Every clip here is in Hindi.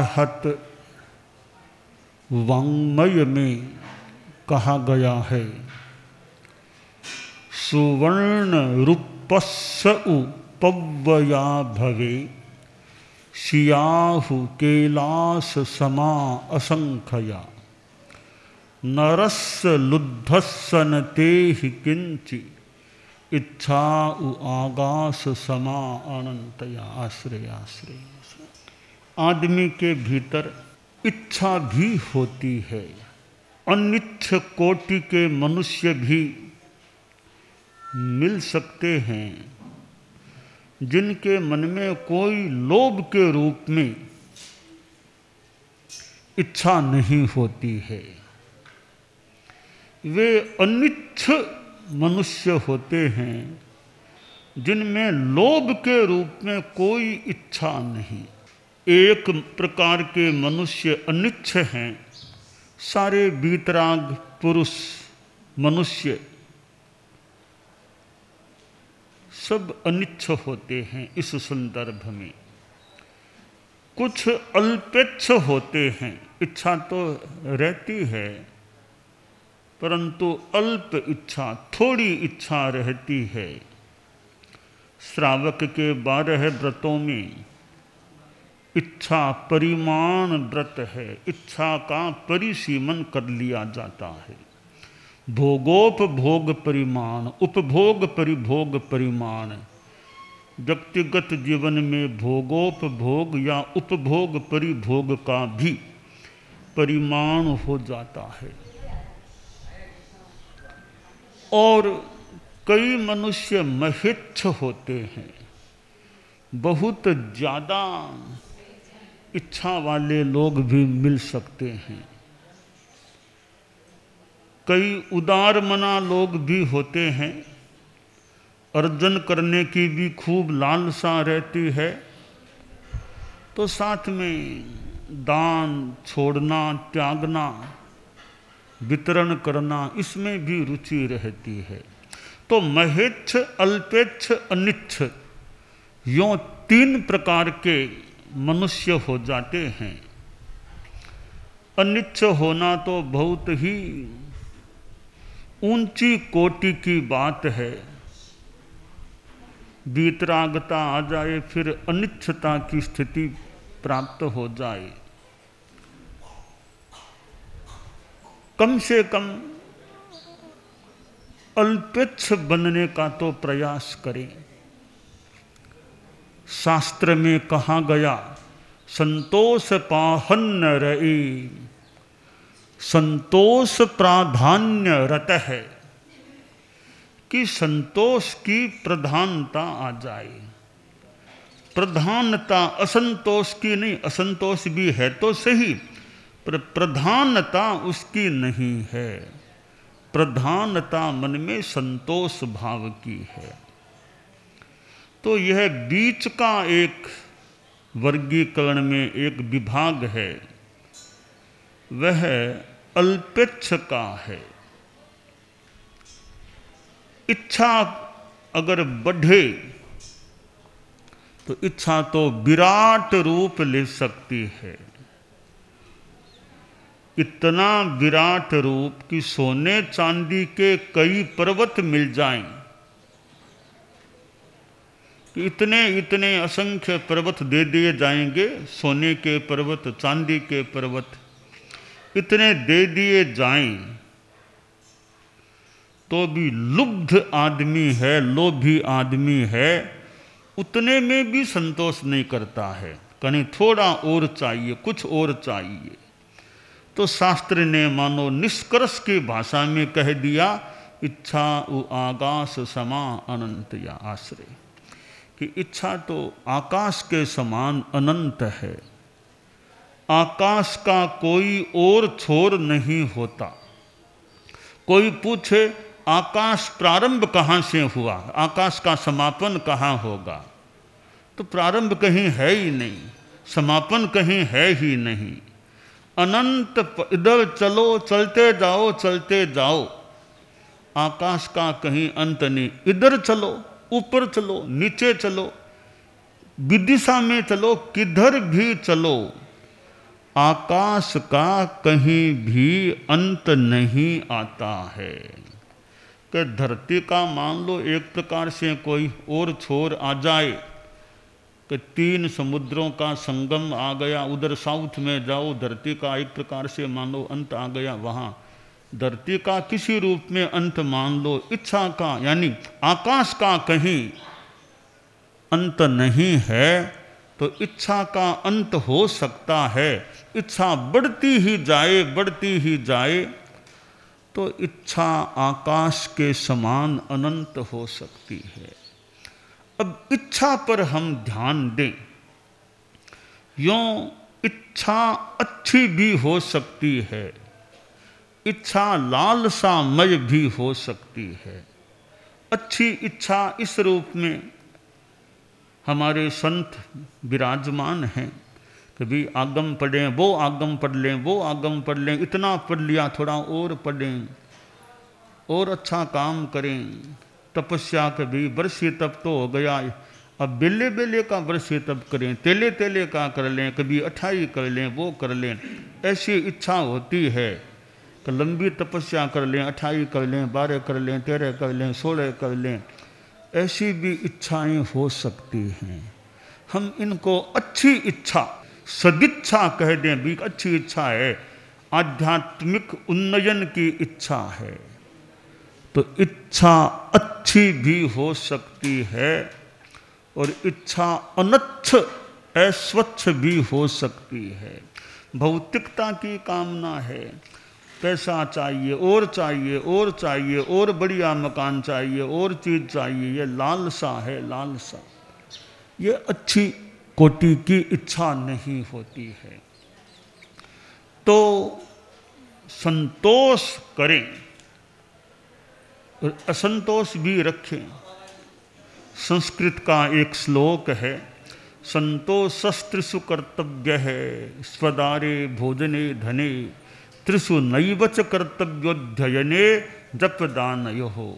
अनाहत वाङ्मय में कहा गया है, सुवर्ण रूपस्स उपव्यया भवे, सियाहु कैलास समा असंख्या, नरस्य लुद्धस्सन तेहि किंचि, इच्छा उ आगास समा अनंतया। आश्रय आश्रय। आदमी के भीतर इच्छा भी होती है। अनिच्छ कोटि के मनुष्य भी मिल सकते हैं जिनके मन में कोई लोभ के रूप में इच्छा नहीं होती है। वे अनिच्छ मनुष्य होते हैं जिनमें लोभ के रूप में कोई इच्छा नहीं। एक प्रकार के मनुष्य अनिच्छ हैं, सारे वीतराग पुरुष मनुष्य सब अनिच्छ होते हैं। इस संदर्भ में कुछ अल्पेच्छ होते हैं, इच्छा तो रहती है परंतु अल्प इच्छा, थोड़ी इच्छा रहती है। श्रावक के 12 व्रतों में इच्छा परिमाण व्रत है, इच्छा का परिसीमन कर लिया जाता है। भोगोपभोग परिमाण, उपभोग परिभोग परिमाण। व्यक्तिगत जीवन में भोगोपभोग या उपभोग परिभोग का भी परिमाण हो जाता है। और कई मनुष्य महेच्छ होते हैं, बहुत ज़्यादा इच्छा वाले लोग भी मिल सकते हैं। कई उदार मना लोग भी होते हैं, अर्जन करने की भी खूब लालसा रहती है, तो साथ में दान छोड़ना, त्यागना, वितरण करना, इसमें भी रुचि रहती है। तो महेच्छ, अल्पेच्छ, अनिच्छ, यों 3 प्रकार के मनुष्य हो जाते हैं। अनिच्छ होना तो बहुत ही ऊंची कोटि की बात है। वीतरागता आ जाए फिर अनिच्छता की स्थिति प्राप्त हो जाए। कम से कम अल्पेच्छ बनने का तो प्रयास करें। शास्त्र में कहा गया, संतोष पाहन्न रई, संतोष प्राधान्य रत है, कि संतोष की प्रधानता आ जाए। प्रधानता असंतोष की नहीं, असंतोष भी है तो सही, पर प्रधानता उसकी नहीं है। प्रधानता मन में संतोष भाव की है। तो यह बीच का एक वर्गीकरण में एक विभाग है, वह अल्पेच्छ का है। इच्छा अगर बढ़े तो इच्छा तो विराट रूप ले सकती है। इतना विराट रूप कि सोने चांदी के कई पर्वत मिल जाएं, कि इतने इतने असंख्य पर्वत दे दिए जाएंगे, सोने के पर्वत, चांदी के पर्वत इतने दे दिए जाएं, तो भी लुब्ध आदमी है, लोभी आदमी है, उतने में भी संतोष नहीं करता है। कहीं थोड़ा और चाहिए, कुछ और चाहिए। तो शास्त्र ने मानो निष्कर्ष की भाषा में कह दिया, इच्छा उ आकाश समा अनंत या आश्रय, कि इच्छा तो आकाश के समान अनंत है। आकाश का कोई और छोर नहीं होता। कोई पूछे आकाश प्रारंभ कहाँ से हुआ, आकाश का समापन कहाँ होगा, तो प्रारंभ कहीं है ही नहीं, समापन कहीं है ही नहीं। अनंत इधर चलो, चलते जाओ चलते जाओ, आकाश का कहीं अंत नहीं। इधर चलो, ऊपर चलो, नीचे चलो, विदिशा में चलो, किधर भी चलो, आकाश का कहीं भी अंत नहीं आता है। कि धरती का मान लो एक प्रकार से कोई और छोर आ जाए कि 3 समुद्रों का संगम आ गया, उधर साउथ में जाओ, धरती का एक प्रकार से मान लो अंत आ गया, वहाँ धरती का किसी रूप में अंत मान लो, इच्छा का यानी आकाश का कहीं अंत नहीं है, तो इच्छा का अंत हो सकता है। इच्छा बढ़ती ही जाए, बढ़ती ही जाए, तो इच्छा आकाश के समान अनंत हो सकती है। अब इच्छा पर हम ध्यान दें। यों इच्छा अच्छी भी हो सकती है, इच्छा लालसामय भी हो सकती है। अच्छी इच्छा इस रूप में हमारे संत विराजमान हैं कि भी आगम पढ़ें, वो आगम पढ़ लें, वो आगम पढ़ लें, इतना पढ़ लिया थोड़ा और पढ़ें और अच्छा काम करें। तपस्या के भी वर्षीय तप तो हो गया, अब बेले बेले का वर्षीय तप करें, तेले तेले का कर लें, कभी 28 कर लें, वो कर लें। ऐसी इच्छा होती है कि लंबी तपस्या कर लें, 28 कर लें, 12 कर लें, 13 कर लें, 16 कर लें। ऐसी भी इच्छाएं हो सकती हैं। हम इनको अच्छी इच्छा, सदिच्छा कह दें भी, अच्छी इच्छा है, आध्यात्मिक उन्नयन की इच्छा है। तो इच्छा अच्छी भी हो सकती है और इच्छा अनच्छ अस्वच्छ भी हो सकती है। भौतिकता की कामना है, पैसा चाहिए और चाहिए और चाहिए और बढ़िया मकान चाहिए और चीज़ चाहिए, ये लालसा है, लालसा। ये अच्छी कोटि की इच्छा नहीं होती है। तो संतोष करें और असंतोष भी रखें। संस्कृत का एक श्लोक है, संतोषस्त्रिषु कर्तव्य है, स्वदारे भोजने धने, त्रिषु नैवच कर्तव्योध्ययने जपदानयोः।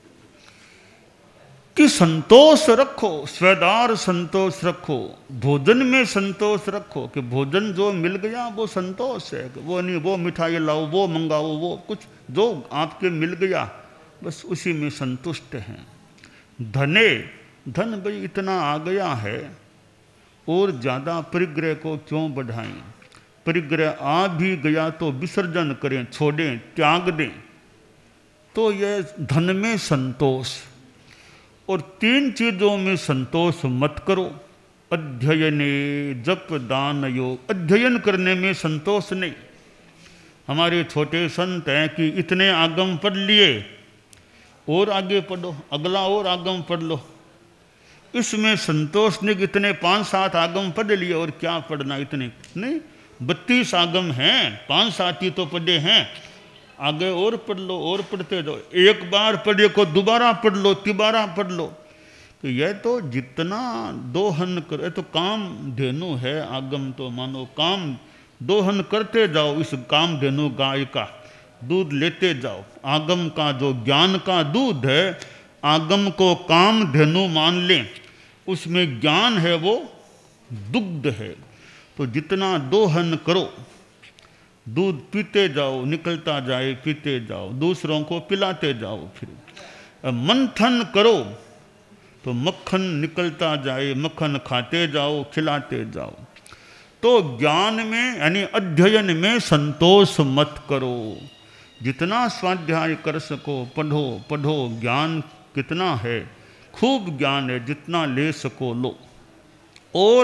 कि संतोष रखो, स्वदार संतोष रखो, भोजन में संतोष रखो कि भोजन जो मिल गया वो संतोष है। वो नहीं वो मिठाई लाओ, वो मंगाओ, वो कुछ जो आपके मिल गया बस उसी में संतुष्ट हैं। धने, धन भाई इतना आ गया है और ज़्यादा परिग्रह को क्यों बढ़ाएं। परिग्रह आ भी गया तो विसर्जन करें, छोड़ें, त्याग दें। तो ये धन में संतोष। और 3 चीज़ों में संतोष मत करो। अध्ययने जप दान योग, अध्ययन करने में संतोष नहीं। हमारे छोटे संत हैं कि इतने आगम पढ़ लिए और आगे पढ़ो, अगला और आगम पढ़ लो, इसमें संतोष नहीं। इतने 5-7 आगम पढ़ लिए और क्या पढ़ना, इतने नहीं। 32 आगम हैं, 5-7 ही तो पढ़े हैं, आगे और पढ़ लो और पढ़ते जाओ। एक बार पढ़े को दोबारा पढ़ लो, तिबारा पढ़ लो। तो यह तो जितना दोहन करे तो काम धेनु है। आगम तो मानो काम दोहन करते जाओ, इस काम धेनु गाय का दूध लेते जाओ। आगम का जो ज्ञान का दूध है, आगम को काम धेनु मान लें, उसमें ज्ञान है वो दुग्ध है। तो जितना दोहन करो, दूध पीते जाओ, निकलता जाए, पीते जाओ, दूसरों को पिलाते जाओ। फिर मंथन करो तो मक्खन निकलता जाए, मक्खन खाते जाओ, खिलाते जाओ। तो ज्ञान में यानी अध्ययन में संतोष मत करो। जितना स्वाध्याय कर सको पढ़ो, पढ़ो। ज्ञान कितना है, खूब ज्ञान है, जितना ले सको लो। और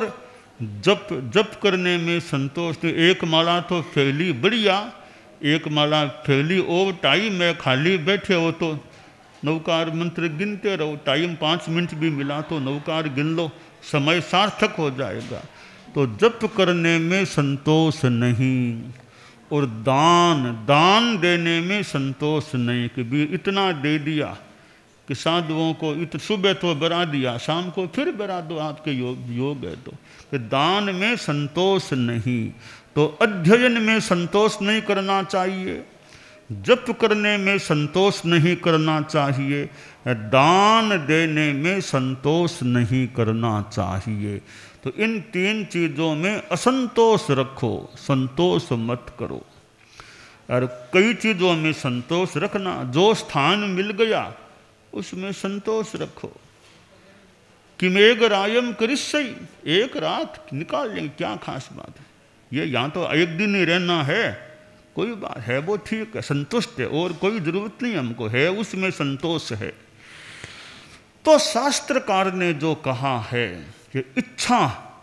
जप करने में संतोष। तो एक माला तो फैली बढ़िया, एक माला फैली और टाइम में खाली बैठे हो तो नवकार मंत्र गिनते रहो। टाइम 5 मिनट भी मिला तो नवकार गिन लो, समय सार्थक हो जाएगा। तो जप करने में संतोष नहीं। और दान देने में संतोष नहीं कि भी इतना दे दिया कि साधुओं को सुबह तो बरा दिया, शाम को फिर बरा दो, आपके योग है। तो दान में संतोष नहीं। तो अध्ययन में संतोष नहीं करना चाहिए, जप करने में संतोष नहीं करना चाहिए, दान देने में संतोष नहीं करना चाहिए। तो इन तीन चीज़ों में असंतोष रखो, संतोष मत करो। और कई चीज़ों में संतोष रखना, जो स्थान मिल गया उसमें संतोष रखो। कि मेघ रायम करिस्सई, एक रात निकाल लेंगे, क्या खास बात है, ये यहाँ तो एक दिन ही रहना है, कोई बात है, वो ठीक है, संतुष्ट है, और कोई ज़रूरत नहीं हमको, है उसमें संतोष है। तो शास्त्रकार ने जो कहा है कि इच्छा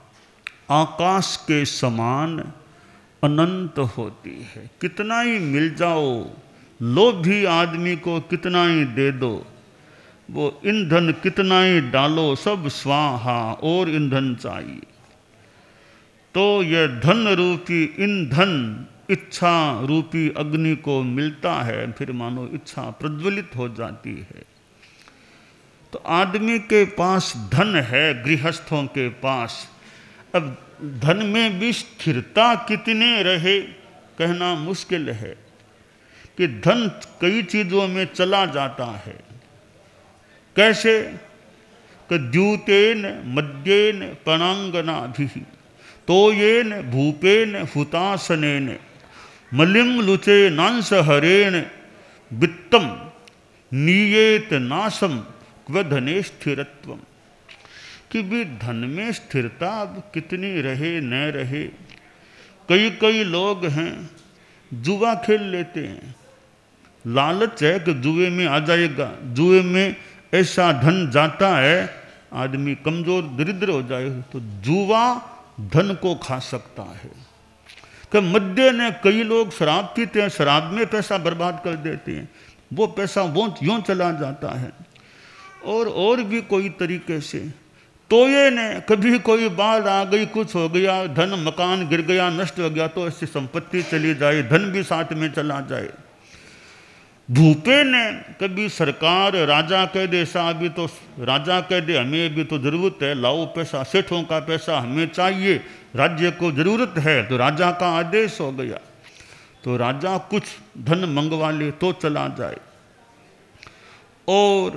आकाश के समान अनंत होती है, कितना ही मिल जाओ, लोभी आदमी को कितना ही दे दो, वो ईंधन कितना ही डालो, सब स्वाहा, और ईंधन चाहिए। तो यह धन रूपी ईंधन इच्छा रूपी अग्नि को मिलता है, फिर मानो इच्छा प्रज्वलित हो जाती है। तो आदमी के पास धन है, गृहस्थों के पास, अब धन में भी स्थिरता कितने रहे कहना मुश्किल है, कि धन कई चीज़ों में चला जाता है। कैसे? कि द्यूतेन मद्येन पणांगनाभिः तोयेन भूपेन हुतासनेन मलिम लुचे नांसहरेण वित्तम नीयेत नासम क्व धने स्थिरत्वम। कि भी धन में स्थिरता अब कितनी रहे न रहे। कई लोग हैं जुआ खेल लेते हैं, लालच है कि जुए में आ जाएगा, जुए में ऐसा धन जाता है आदमी कमजोर दरिद्र हो जाए, तो जुआ धन को खा सकता है। कि मद्य ने कई लोग शराब पीते हैं, शराब में पैसा बर्बाद कर देते हैं, वो पैसा वो यूँ चला जाता है। और भी कोई तरीके से, तो ये ने कभी कोई बाढ़ आ गई, कुछ हो गया, धन मकान गिर गया, नष्ट हो गया, तो ऐसी संपत्ति चली जाए, धन भी साथ में चला जाए। भूपे ने कभी सरकार राजा कह दे, साहब भी तो राजा कह दे हमें भी तो ज़रूरत है, लाओ पैसा, सेठों का पैसा हमें चाहिए, राज्य को ज़रूरत है, तो राजा का आदेश हो गया, तो राजा कुछ धन मंगवा ले तो चला जाए। और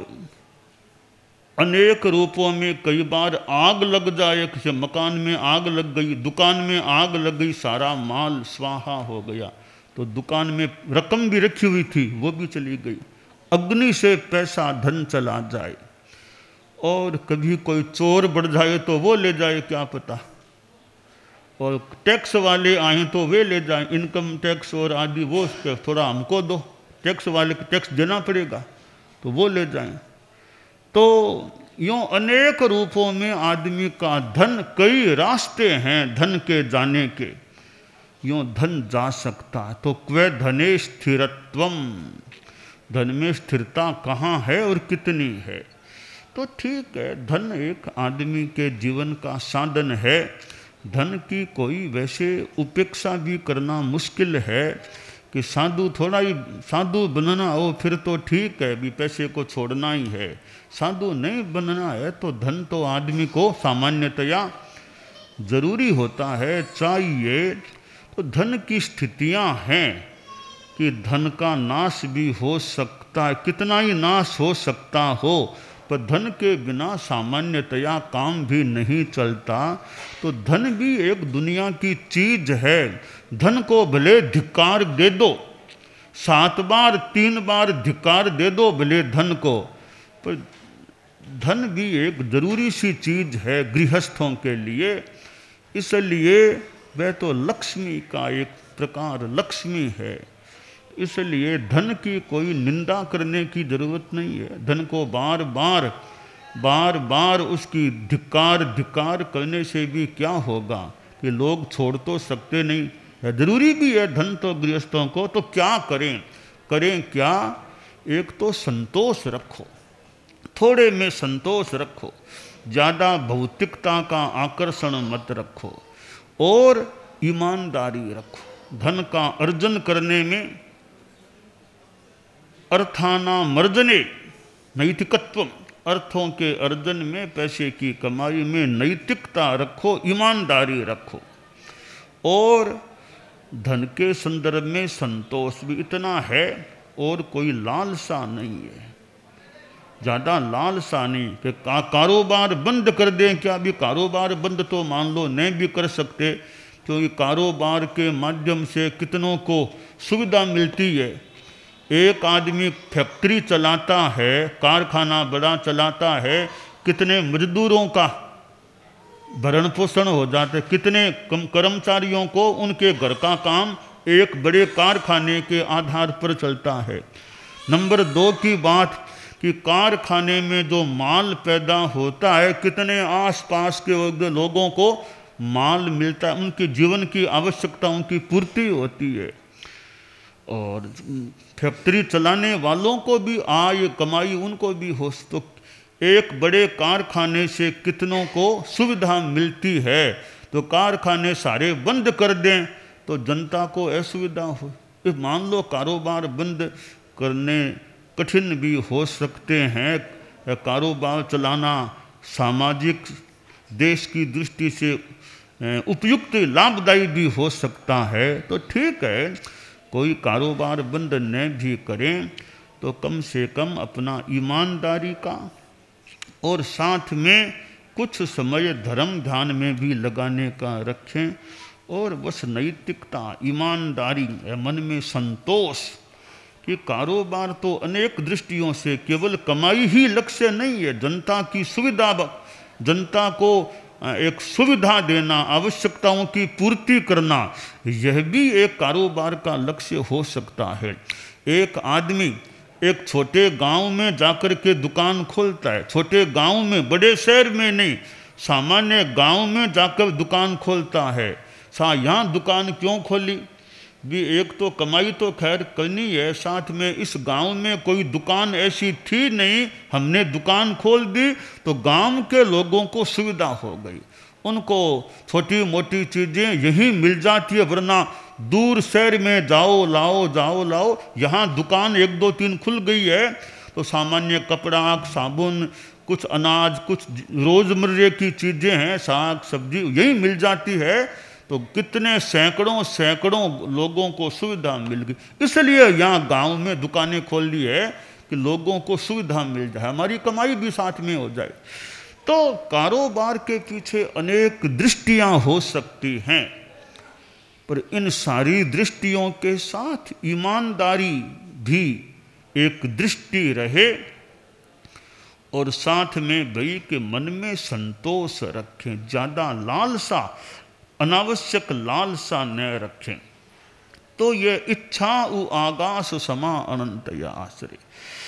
अनेक रूपों में कई बार आग लग जाए, किसी मकान में आग लग गई, दुकान में आग लग गई, सारा माल स्वाहा हो गया, तो दुकान में रकम भी रखी हुई थी वो भी चली गई, अग्नि से पैसा धन चला जाए। और कभी कोई चोर बढ़ जाए तो वो ले जाए, क्या पता, और टैक्स वाले आए तो वे ले जाए, इनकम टैक्स और आदि, वो थोड़ा हमको दो, टैक्स वाले को टैक्स देना पड़ेगा, तो वो ले जाएं। तो यूँ अनेक रूपों में आदमी का धन, कई रास्ते हैं धन के जाने के, यूँ धन जा सकता है। तो क्वे धने स्थिरत्वम, धन में स्थिरता कहाँ है और कितनी है। तो ठीक है, धन एक आदमी के जीवन का साधन है, धन की कोई वैसे उपेक्षा भी करना मुश्किल है कि साधु थोड़ा ही साधु बनना हो फिर तो ठीक है, भी पैसे को छोड़ना ही है, साधु नहीं बनना है तो धन तो आदमी को सामान्यतया जरूरी होता है, चाहिए। तो धन की स्थितियां हैं कि धन का नाश भी हो सकता है, कितना ही नाश हो सकता हो, पर धन के बिना सामान्यतया काम भी नहीं चलता। तो धन भी एक दुनिया की चीज है, धन को भले धिक्कार दे दो, 7 बार 3 बार धिक्कार दे दो भले धन को, पर धन भी एक जरूरी सी चीज है गृहस्थों के लिए। इसलिए वह तो लक्ष्मी का एक प्रकार लक्ष्मी है, इसलिए धन की कोई निंदा करने की जरूरत नहीं है। धन को बार बार उसकी धिक्कार करने से भी क्या होगा कि लोग छोड़ तो सकते नहीं, जरूरी भी है धन तो गृहस्थों को, तो क्या करें क्या। एक तो संतोष रखो, थोड़े में संतोष रखो, ज़्यादा भौतिकता का आकर्षण मत रखो, और ईमानदारी रखो। धन का अर्जन करने में अर्थानामर्जने नैतिकत्वम, अर्थों के अर्जन में, पैसे की कमाई में नैतिकता रखो, ईमानदारी रखो। और धन के संदर्भ में संतोष भी इतना है, और कोई लालसा नहीं है। ज़्यादा लालसा नहीं कि कारोबार बंद कर दें। क्या अभी कारोबार बंद तो मान लो नहीं भी कर सकते, क्योंकि कारोबार के माध्यम से कितनों को सुविधा मिलती है। एक आदमी फैक्ट्री चलाता है, कारखाना बड़ा चलाता है, कितने मजदूरों का भरण पोषण हो जाता है, कितने कर्मचारियों को उनके घर का काम एक बड़े कारखाने के आधार पर चलता है। नंबर 2 की बात कि कारखाने में जो माल पैदा होता है, कितने आसपास के लोगों को माल मिलता है, उनके जीवन की आवश्यकताओं की पूर्ति होती है। और फैक्ट्री चलाने वालों को भी आय कमाई उनको भी हो, तो एक बड़े कारखाने से कितनों को सुविधा मिलती है। तो कारखाने सारे बंद कर दें तो जनता को असुविधा हो। मान लो कारोबार बंद करने कठिन भी हो सकते हैं, कारोबार चलाना सामाजिक देश की दृष्टि से उपयुक्त लाभदायी भी हो सकता है, तो ठीक है, कोई कारोबार बंद न भी करें तो कम से कम अपना ईमानदारी का और साथ में कुछ समय धर्म ध्यान में भी लगाने का रखें। और बस नैतिकता, ईमानदारी, मन में संतोष कि कारोबार तो अनेक दृष्टियों से केवल कमाई ही लक्ष्य नहीं है। जनता की सुविधा, जनता को एक सुविधा देना, आवश्यकताओं की पूर्ति करना, यह भी एक कारोबार का लक्ष्य हो सकता है। एक आदमी एक छोटे गांव में जाकर के दुकान खोलता है, छोटे गांव में, बड़े शहर में नहीं, सामान्य गांव में जाकर दुकान खोलता है। यहाँ दुकान क्यों खोली भी? एक तो कमाई तो खैर करनी है, साथ में इस गांव में कोई दुकान ऐसी थी नहीं, हमने दुकान खोल दी तो गांव के लोगों को सुविधा हो गई, उनको छोटी मोटी चीज़ें यहीं मिल जाती है, वरना दूर शहर में जाओ लाओ जाओ लाओ। यहाँ दुकान 1 2 3 खुल गई है तो सामान्य कपड़ा, साबुन, कुछ अनाज, कुछ रोज़मर्रे की चीज़ें हैं, साग सब्जी यही मिल जाती है, तो कितने सैकड़ों लोगों को सुविधा मिल गई। इसलिए यहाँ गांव में दुकानें खोल ली है कि लोगों को सुविधा मिल जाए, हमारी कमाई भी साथ में हो जाए। तो कारोबार के पीछे अनेक दृष्टियां हो सकती हैं, पर इन सारी दृष्टियों के साथ ईमानदारी भी एक दृष्टि रहे, और साथ में भाई के मन में संतोष रखें, ज़्यादा लालसा, अनावश्यक लालसा न रखें। तो ये इच्छा उ आगास समा अनंत आश्रय।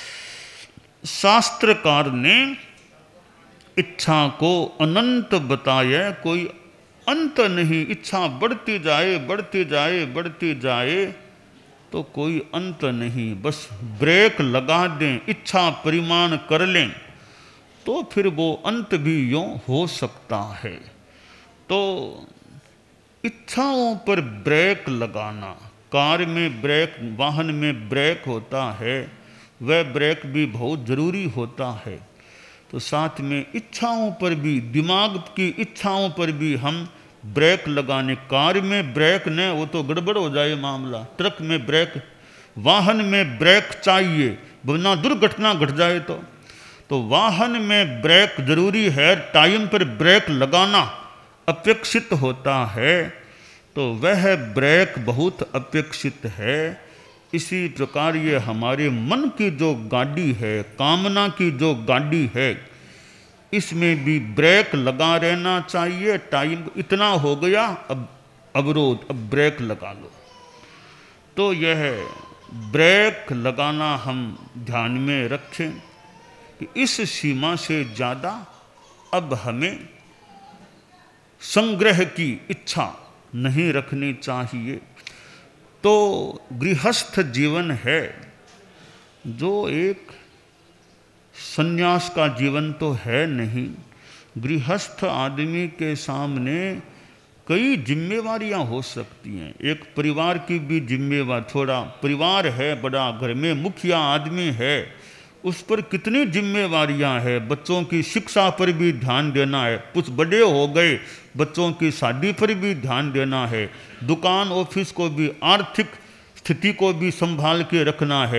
शास्त्रकार ने इच्छा को अनंत बताया, कोई अंत नहीं। इच्छा बढ़ती जाए बढ़ती जाए बढ़ती जाए तो कोई अंत नहीं। बस ब्रेक लगा दें, इच्छा परिमाण कर लें तो फिर वो अंत भी यूँ हो सकता है। तो इच्छाओं पर ब्रेक लगाना, कार में ब्रेक, वाहन में ब्रेक होता है, वह ब्रेक भी बहुत ज़रूरी होता है। तो साथ में इच्छाओं पर भी, दिमाग की इच्छाओं पर भी हम ब्रेक लगाने। कार में ब्रेक न वो तो गड़बड़ हो जाए मामला, ट्रक में ब्रेक, वाहन में ब्रेक चाहिए वरना दुर्घटना घट जाए। तो वाहन में ब्रेक जरूरी है, टाइम पर ब्रेक लगाना अपेक्षित होता है, तो वह ब्रेक बहुत अपेक्षित है। इसी प्रकार ये हमारे मन की जो गाड़ी है, कामना की जो गाड़ी है, इसमें भी ब्रेक लगा रहना चाहिए। टाइम इतना हो गया, अब अवरोध, अब ब्रेक लगा लो। तो यह ब्रेक लगाना हम ध्यान में रखें कि इस सीमा से ज़्यादा अब हमें संग्रह की इच्छा नहीं रखनी चाहिए। तो गृहस्थ जीवन है जो एक संन्यास का जीवन तो है नहीं। गृहस्थ आदमी के सामने कई जिम्मेवारियां हो सकती हैं। एक परिवार की भी जिम्मेवार, थोड़ा परिवार है बड़ा, घर में मुखिया आदमी है, उस पर कितनी जिम्मेवारियां हैं। बच्चों की शिक्षा पर भी ध्यान देना है, कुछ बड़े हो गए बच्चों की शादी पर भी ध्यान देना है, दुकान ऑफिस को भी, आर्थिक स्थिति को भी संभाल के रखना है,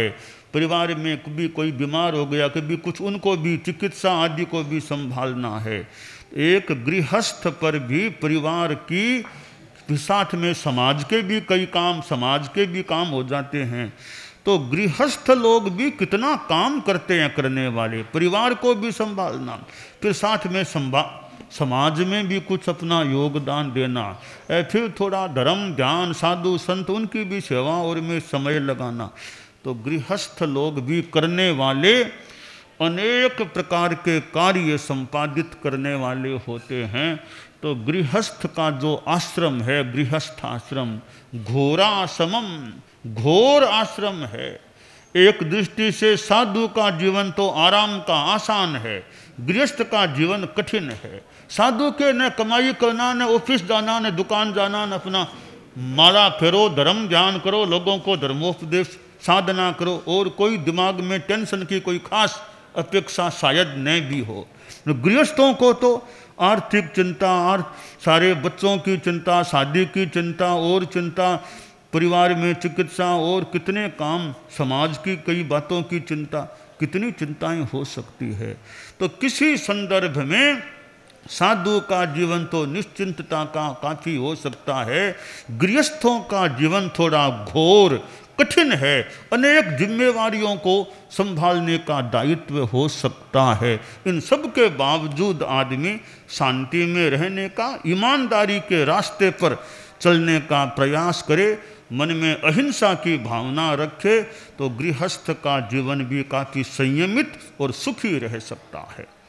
परिवार में कभी कोई बीमार हो गया, कभी कुछ, उनको भी चिकित्सा आदि को भी संभालना है। एक गृहस्थ पर भी परिवार की साथ में समाज के भी कई काम, समाज के भी काम हो जाते हैं। तो गृहस्थ लोग भी कितना काम करते हैं करने वाले, परिवार को भी संभालना, फिर साथ में समाज में भी कुछ अपना योगदान देना, फिर थोड़ा धर्म ज्ञान साधु संत उनकी भी सेवा और में समय लगाना। तो गृहस्थ लोग भी करने वाले अनेक प्रकार के कार्य संपादित करने वाले होते हैं। तो गृहस्थ का जो आश्रम है, गृहस्थ आश्रम घोराश्रमम, घोर आश्रम है। एक दृष्टि से साधु का जीवन तो आराम का आसान है, गृहस्थ का जीवन कठिन है। साधु के न कमाई करना, न ऑफिस जाना, न दुकान जाना, न अपना माला फेरो, धर्म ज्ञान करो, लोगों को धर्मोपदेश साधना करो, और कोई दिमाग में टेंशन की कोई खास अपेक्षा शायद न भी हो। गृहस्थों को तो आर्थिक चिंता, सारे बच्चों की चिंता, शादी की चिंता और चिंता, परिवार में चिकित्सा और कितने काम, समाज की कई बातों की चिंता, कितनी चिंताएं हो सकती है। तो किसी संदर्भ में साधु का जीवन तो निश्चिंतता का काफ़ी हो सकता है, गृहस्थों का जीवन थोड़ा घोर कठिन है, अनेक जिम्मेवारियों को संभालने का दायित्व हो सकता है। इन सब के बावजूद आदमी शांति में रहने का, ईमानदारी के रास्ते पर चलने का प्रयास करे, मन में अहिंसा की भावना रखे, तो गृहस्थ का जीवन भी काफ़ी संयमित और सुखी रह सकता है।